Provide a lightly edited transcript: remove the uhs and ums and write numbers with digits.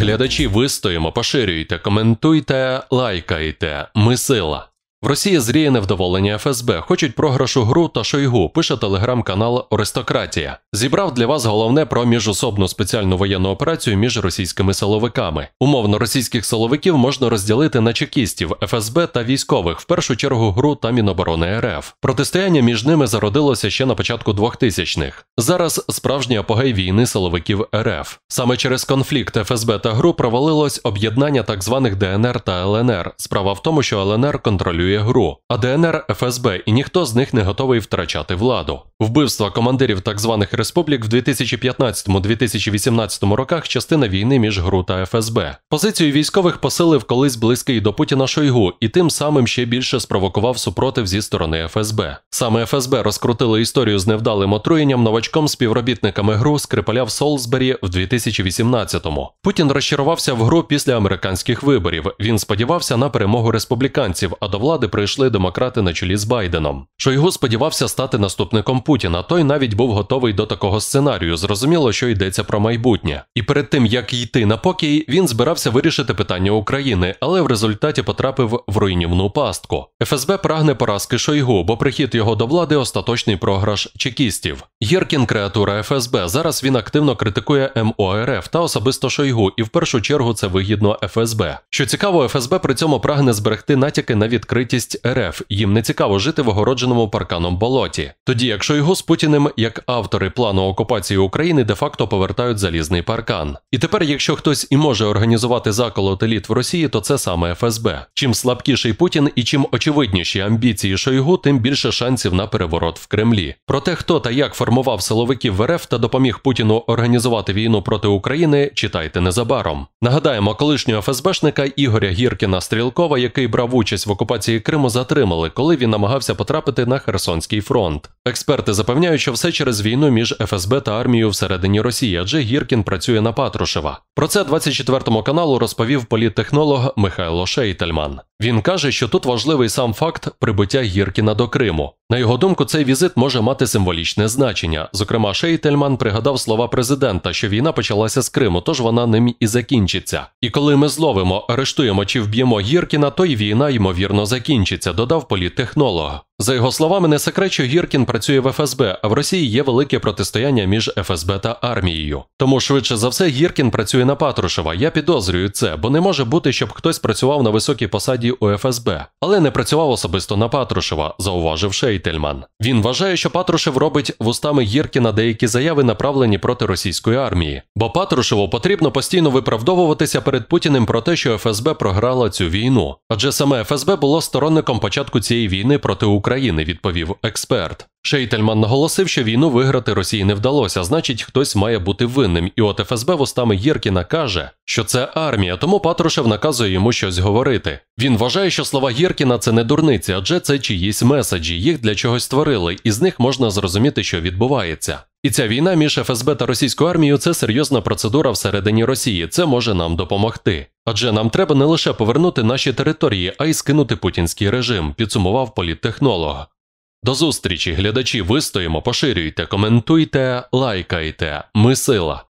глядачі, вистоїмо, поширюйте, коментуйте, лайкайте. Ми сила. В Росії зріє невдоволення ФСБ, хочуть програшу ГРУ та Шойгу, пише телеграм-канал «Аристократія». Зібрав для вас головне про міжособну спеціальну воєнну операцію між російськими силовиками. Умовно, російських силовиків можна розділити на чекістів, ФСБ та військових, в першу чергу ГРУ та Міноборони РФ. Протистояння між ними зародилося ще на початку 2000-х. Зараз справжній апогей війни силовиків РФ. Саме через конфлікт ФСБ та ГРУ провалилось об'єднання так званих ДНР та ЛНР. Справа в тому, що ЛНР контролює ГРУ, а ДНР – ФСБ, і ніхто з них не готовий втрачати владу. Вбивства командирів так званих республік в 2015-2018 роках – частина війни між ГРУ та ФСБ. Позицію військових посилив колись близький до Путіна Шойгу і тим самим ще більше спровокував супротив зі сторони ФСБ. Саме ФСБ розкрутило історію з невдалим отруєнням новачком-співробітниками ГРУ Скрипаля в Солсбері в 2018-му. Путін розчарувався в ГРУ після американських виборів. Він сподівався на перемогу республіканців, а до влади прийшли демократи на чолі з Байденом. Шойгу сподівався стати наступником Путіна, той навіть був готовий до такого сценарію, зрозуміло, що йдеться про майбутнє. І перед тим, як йти на покій, він збирався вирішити питання України, але в результаті потрапив в руйнівну пастку. ФСБ прагне поразки Шойгу, бо прихід його до влади – остаточний програш чекістів. Гіркін – креатура ФСБ, зараз він активно критикує МО РФ та особисто Шойгу, і в першу чергу це вигідно ФСБ. Що цікаво, ФСБ при цьому прагне зберегти натяки на відкритість РФ, їм не цікаво жити в огородженому парканом болоті. Тоді як Шойгу з Путіним, як автори плану окупації України, де-факто повертають залізний паркан. І тепер, якщо хтось і може організувати заколот еліт в Росії, то це саме ФСБ. Чим слабкіший Путін і чим очевидніші амбіції Шойгу, тим більше шансів на переворот в Кремлі. Про те, хто та як формував силовиків в РФ та допоміг Путіну організувати війну проти України, читайте незабаром. Нагадаємо, колишнього ФСБшника Ігоря Гіркіна-Стрілкова, який брав участь в окупації Криму, затримали, коли він намагався потрапити на Херсонський фронт. Експерти запевняють, що все через війну між ФСБ та армією всередині Росії, адже Гіркін працює на Патрушева. Про це 24 каналу розповів політтехнолог Михайло Шейтельман. Він каже, що тут важливий сам факт прибуття Гіркіна до Криму. На його думку, цей візит може мати символічне значення. Зокрема, Шейтельман пригадав слова президента, що війна почалася з Криму, тож вона ним і закінчиться. І коли ми зловимо, арештуємо чи вб'ємо Гіркіна, то й війна, ймовірно, закінчиться, додав політтехнолог. За його словами, не секрет, що Гіркін працює в ФСБ, а в Росії є велике протистояння між ФСБ та армією. Тому, швидше за все, Гіркін працює на Патрушева. Я підозрюю це, бо не може бути, щоб хтось працював на високій посаді у ФСБ, але не працював особисто на Патрушева, зауважив Шейтельман. Він вважає, що Патрушев робить вустами Гіркіна деякі заяви, направлені проти російської армії. Бо Патрушеву потрібно постійно виправдовуватися перед Путіним про те, що ФСБ програла цю війну. Адже саме ФСБ було сторонником початку цієї війни проти України, відповів експерт. Шейтельман наголосив, що війну виграти Росії не вдалося, значить хтось має бути винним, і от ФСБ вустами Гіркіна каже, що це армія, тому Патрушев наказує йому щось говорити. Він вважає, що слова Гіркіна – це не дурниці, адже це чиїсь меседжі, їх для чогось створили, і з них можна зрозуміти, що відбувається. І ця війна між ФСБ та російською армією – це серйозна процедура всередині Росії, це може нам допомогти. Адже нам треба не лише повернути наші території, а й скинути путінський режим, підсумував політтехнолог. До зустрічі, глядачі, вистоїмо, поширюйте, коментуйте, лайкайте. Ми сила.